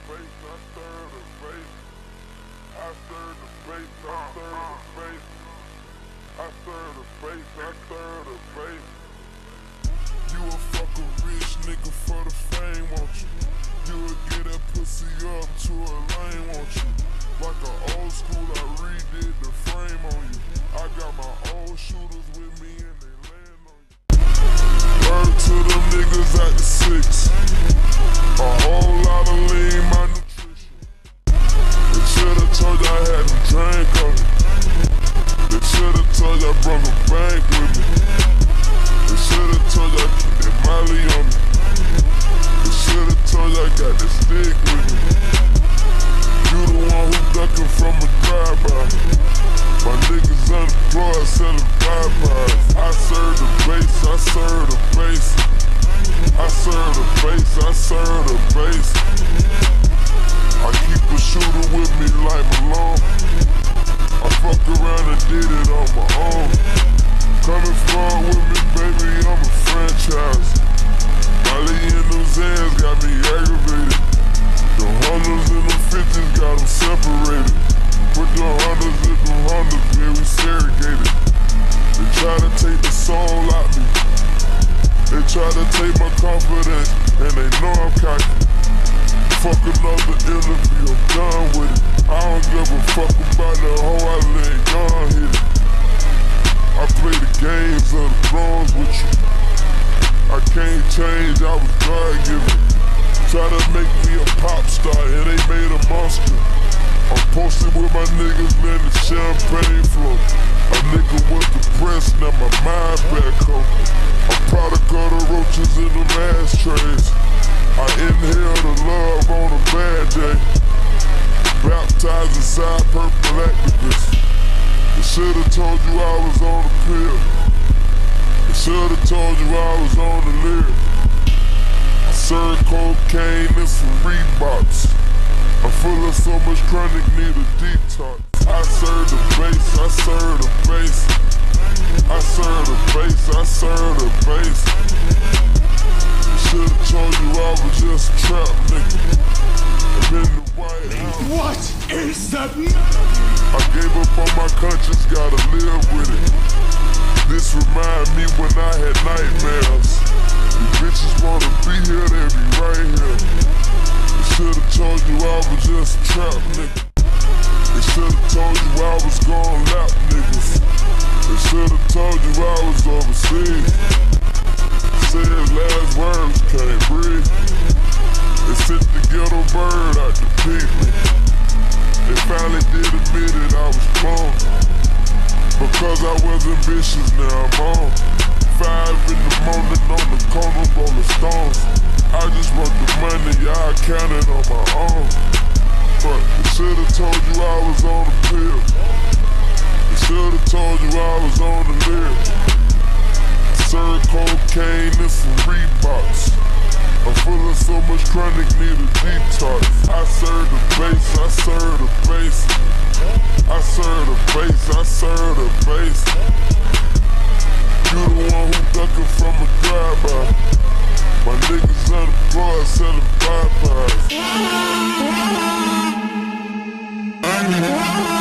You a fucking rich nigga for the fame, won't you? You'll get that pussy up to a lane, won't you? Like an old school, I redid the frame on you. I got my old shooters with me and they land on you. Word to them niggas at the 6. A whole lot of lean, my nutrition. They should've told you I had them drink on me. They should've told you I brought a bank with me. They should've told you I keep that Molly on me. They should've told you I got that stick with me. You the one who ducking from a drive-by. My niggas unemployed selling Popeyes. I serve the base, I serve the base. I serve the base, I serve the base. I keep a shooter with me like Malone. I fuck around and did it on my own. Coming forward with me, baby, I'm a franchise. Molly in those hands got me aggravated. The hundreds and the 50s got them separated. Put the hundreds in the hundreds, yeah, we segregated. They try to take the soul out me. They try to take my confidence, and they know I'm cocky. Fuck another interview, I'm done with it. I don't give a fuck about the hoe, I let gun hit it. I play the games of the thrones with you. I can't change, I was God-given. Try to make me a pop star, and they made a monster. I'm posted with my niggas, letting the champagne flow. A nigga was depressed, now my mind back home. I'm product of the roaches in the ashtrays. I inhale the love on a bad day. Baptized inside purple activists. They should've told you I was on the pill. They should've told you I was on the lyric. I serve cocaine and some Reeboks. I'm full of so much chronic, need a detox. I serve the base, I serve the base. I serve the base, I serve the base. Should've told you I was just a trap nigga. I'm in the White House. What is that? I gave up on my conscience, gotta live with it. This remind me when I had nightmares. These bitches wanna be here, they be right here. They should've told you I was just a trap nigga. They should've told you I was gon' lap niggas. They should've told you I was overseas. Said last words, can't breathe. They sent the ghetto bird out to peep me. They finally did admit it, I was cloned. Because I was ambitious, now I'm on. 5 in the morning on the corner, rolling stones. I just want the money, I count it on my own. But they should've told you I was on the pill. They should've told you I was on the lyric. Serve cocaine and some Reeboks. I'm full of so much chronic, need a detox. I serve the base, I serve the base. I serve the base, I serve the base. You the one who ducking from a drive-by. My niggas unemployed selling Popeyes.